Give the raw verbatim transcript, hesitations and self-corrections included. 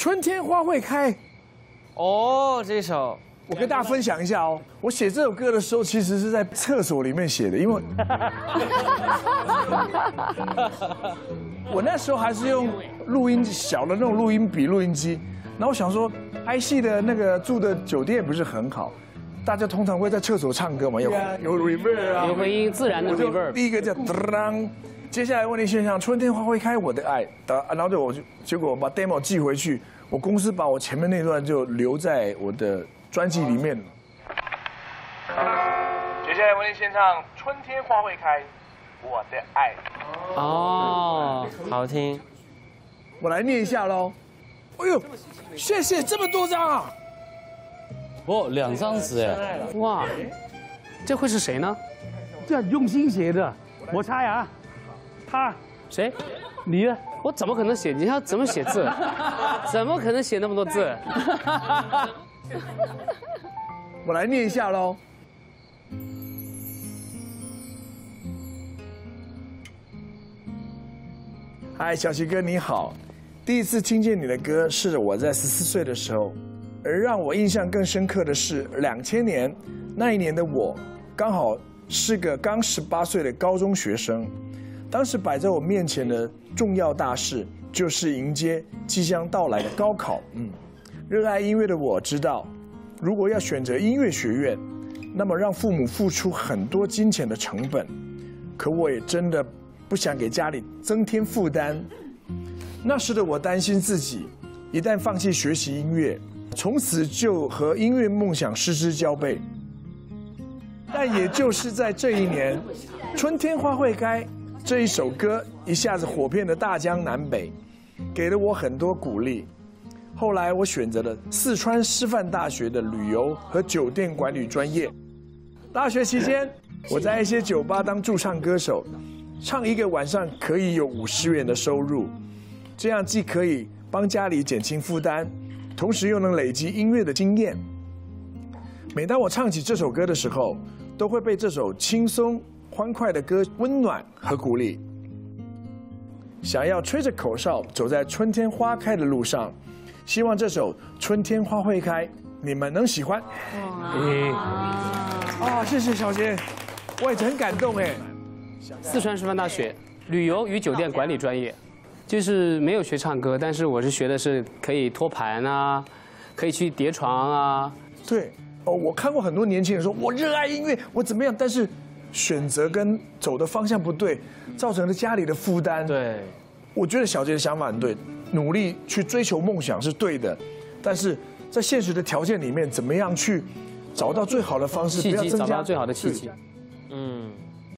春天花会开。 哦，这首。 我跟大家分享一下哦，我写这首歌的时候，其实是在厕所里面写的，因为我那时候还是用录音小的那种录音笔、录音机，然后我想说，拍戏的那个住的酒店不是很好，大家通常会在厕所唱歌嘛，有有 reverb 啊， 有回音，自然的 reverb。 第一个叫当，接下来问题现象，春天花会开，我的爱，然后就我就结果我把 demo 寄回去，我公司把我前面那段就留在我的。 专辑里面，接下来为您献唱《春天花会开》，我的爱。 哦，好听。 我来念一下喽。哎呦，谢谢，这么多张啊！ 哦，两张纸哎， 哇，这会是谁呢？ 这用心写的，我猜啊，他谁？ 你呢？ 我怎么可能写？你要怎么写字？怎么可能写那么多字？ 我来念一下喽。嗨，小齐哥你好，第一次听见你的歌是我在十四岁的时候，而让我印象更深刻的是两千年那一年的我，刚好是个刚十八岁的高中学生，当时摆在我面前的重要大事就是迎接即将到来的高考。嗯，热爱音乐的我知道。 如果要选择音乐学院，那么让父母付出很多金钱的成本，可我也真的不想给家里增添负担。那时的我担心自己一旦放弃学习音乐，从此就和音乐梦想失之交臂。但也就是在这一年，《春天花会开》这一首歌一下子火遍了大江南北，给了我很多鼓励。 后来我选择了四川师范大学的旅游和酒店管理专业。大学期间，我在一些酒吧当驻唱歌手，唱一个晚上可以有五十元的收入，这样既可以帮家里减轻负担，同时又能累积音乐的经验。每当我唱起这首歌的时候，都会被这首轻松欢快的歌温暖和鼓励。想要吹着口哨走在春天花开的路上。 希望这首《春天花会开》你们能喜欢。嗯，啊，谢谢小杰，我也很感动哎。 四川师范大学旅游与酒店管理专业，就是没有学唱歌，但是我是学的是可以托盘啊，可以去叠床啊。 对，哦，我看过很多年轻人说，我热爱音乐，我怎么样，但是选择跟走的方向不对，造成了家里的负担。 对， 我觉得小杰的想法很对。 努力去追求梦想是对的，但是在现实的条件里面，怎么样去找到最好的方式？ 契机， 不要增加找到最好的契机。 嗯。